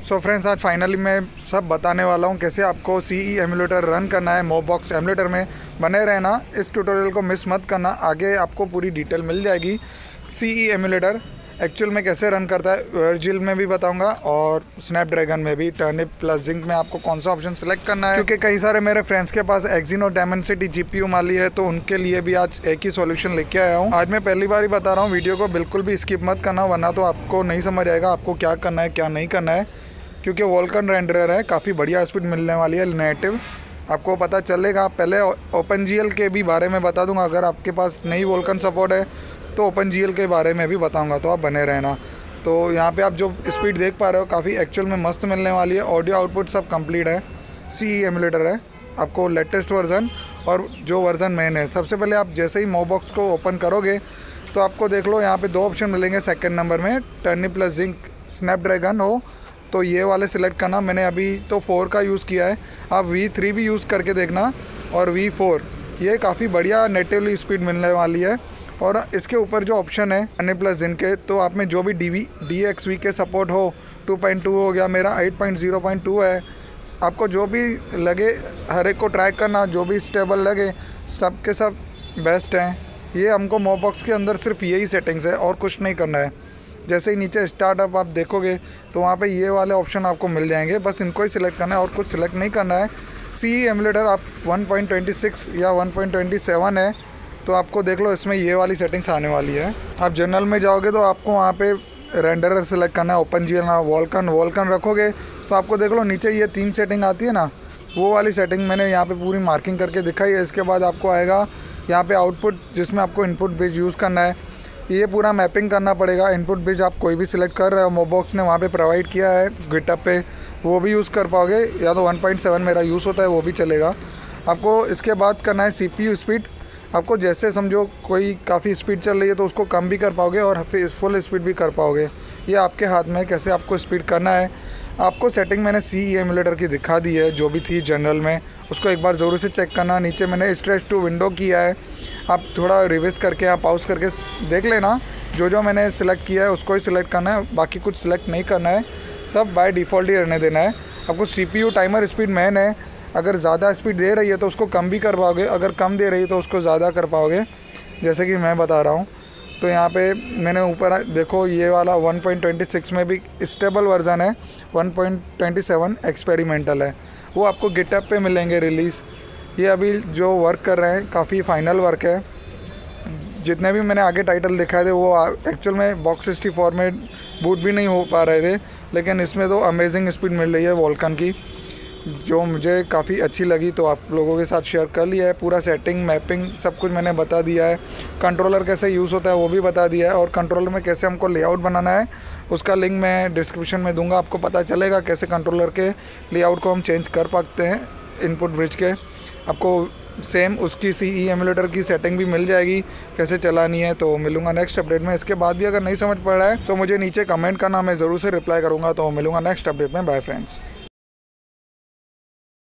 So friends, आज finally मैं सब बताने वाला हूँ कैसे आपको CE एमुलेटर रन करना है मोबॉक्स एमुलेटर में। बने रहना, इस ट्यूटोरियल को मिस मत करना, आगे आपको पूरी डिटेल मिल जाएगी। CE एमुलेटर एक्चुअल में कैसे रन करता है वर्जिल में भी बताऊंगा और स्नैपड्रैगन में भी। टर्निप प्लस जिंक में आपको कौन सा ऑप्शन सेलेक्ट करना है, क्योंकि कई सारे मेरे फ्रेंड्स के पास एक्जिनो डायमेंसिटी GPU माली है, तो उनके लिए भी आज एक ही सॉल्यूशन लेके आया हूँ। आज मैं पहली बार ही बता रहा हूँ, वीडियो को बिल्कुल भी स्किप मत करना, वरना तो आपको नहीं समझ आएगा आपको क्या करना है क्या नहीं करना है। क्योंकि वोल्कन रेंडरर है, काफ़ी बढ़िया स्पीड मिलने वाली है नेटिव, आपको पता चलेगा। पहले OpenGL के भी बारे में बता दूंगा, अगर आपके पास नई वोल्कन सपोर्ट है तो OpenGL के बारे में भी बताऊंगा, तो आप बने रहना। तो यहाँ पे आप जो स्पीड देख पा रहे हो काफ़ी एक्चुअल में मस्त मिलने वाली है। ऑडियो आउटपुट सब कंप्लीट है। CE एमुलेटर है, आपको लेटेस्ट वर्जन और जो वर्जन मेन है। सबसे पहले आप जैसे ही मोबॉक्स को ओपन करोगे तो आपको देख लो यहाँ पे दो ऑप्शन मिलेंगे। सेकेंड नंबर में टर्निप प्लस जिंक स्नैपड्रैगन हो तो ये वाले सिलेक्ट करना। मैंने अभी तो 4 का यूज़ किया है, आप V3 भी यूज़ करके देखना और V4, ये काफ़ी बढ़िया नेटिवली स्पीड मिलने वाली है। और इसके ऊपर जो ऑप्शन है टर्निप प्लस जिंक के, तो आप में जो भी DXV के सपोर्ट हो 2.2 हो गया, मेरा 8.0.2 है। आपको जो भी लगे हर एक को ट्राई करना, जो भी स्टेबल लगे सब के सब बेस्ट हैं। ये हमको मोबॉक्स के अंदर सिर्फ यही सेटिंग्स है और कुछ नहीं करना है। जैसे ही नीचे स्टार्टअप आप देखोगे तो वहाँ पे ये वाले ऑप्शन आपको मिल जाएंगे, बस इनको ही सिलेक्ट करना है और कुछ सिलेक्ट नहीं करना है। CE एमुलेटर आप 1.26 या 1.27 है, तो आपको देख लो इसमें ये वाली सेटिंग्स आने वाली है। आप जनरल में जाओगे तो आपको वहाँ पे रेंडरर सेलेक्ट करना है, OpenGL ना वोल्कन रखोगे तो आपको देख लो नीचे ये 3 सेटिंग आती है ना, वो वाली सेटिंग मैंने यहाँ पे पूरी मार्किंग करके दिखाई है। इसके बाद आपको आएगा यहाँ पे आउटपुट, जिसमें आपको इनपुट ब्रिज यूज़ करना है। ये पूरा मैपिंग करना पड़ेगा। इनपुट ब्रिज आप कोई भी सिलेक्ट कर रहे हो, मोबॉक्स ने वहाँ पे प्रोवाइड किया है गिटहब पे, वो भी यूज़ कर पाओगे, या तो 1.7 मेरा यूज़ होता है वो भी चलेगा। आपको इसके बाद करना है CPU स्पीड। आपको जैसे समझो कोई काफ़ी स्पीड चल रही है तो उसको कम भी कर पाओगे और फुल स्पीड भी कर पाओगे, ये आपके हाथ में कैसे आपको स्पीड करना है। आपको सेटिंग मैंने CE एमुलेटर की दिखा दी है, जो भी थी जनरल में, उसको एक बार ज़रूर से चेक करना। नीचे मैंने स्ट्रेच टू विंडो किया है, आप थोड़ा रिवर्स करके आप पॉज करके देख लेना। जो मैंने सिलेक्ट किया है उसको ही सिलेक्ट करना है, बाकी कुछ सिलेक्ट नहीं करना है, सब बाय डिफ़ॉल्ट ही रहने देना है। आपको CPU टाइमर स्पीड मैन है, अगर ज़्यादा स्पीड दे रही है तो उसको कम भी कर पाओगे, अगर कम दे रही है तो उसको ज़्यादा कर पाओगे, जैसे कि मैं बता रहा हूँ। तो यहाँ पे मैंने ऊपर देखो ये वाला 1.26 में भी स्टेबल वर्जन है, 1.27 एक्सपेरिमेंटल है, वो आपको गिटहब पे मिलेंगे रिलीज़। ये अभी जो वर्क कर रहे हैं काफ़ी फाइनल वर्क है। जितने भी मैंने आगे टाइटल दिखाए थे वो एक्चुअल में बॉक्स 64 में बूट भी नहीं हो पा रहे थे, लेकिन इसमें तो अमेजिंग स्पीड मिल रही है वोल्कन की, जो मुझे काफ़ी अच्छी लगी, तो आप लोगों के साथ शेयर कर लिया है। पूरा सेटिंग मैपिंग सब कुछ मैंने बता दिया है। कंट्रोलर कैसे यूज़ होता है वो भी बता दिया है, और कंट्रोलर में कैसे हमको लेआउट बनाना है उसका लिंक मैं डिस्क्रिप्शन में दूंगा, आपको पता चलेगा कैसे कंट्रोलर के लेआउट को हम चेंज कर पाते हैं इनपुट ब्रिज के। आपको सेम उसकी CE एमुलेटर की सेटिंग भी मिल जाएगी कैसे चलानी है। तो मिलूंगा नेक्स्ट अपडेट में। इसके बाद भी अगर नहीं समझ पड़ रहा है तो मुझे नीचे कमेंट करना, मैं ज़रूर से रिप्लाई करूँगा। तो मिलूंगा नेक्स्ट अपडेट में। Bye friends.